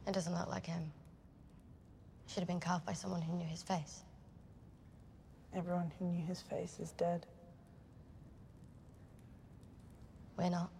It doesn't look like him. Should have been carved by someone who knew his face. Everyone who knew his face is dead. We're not.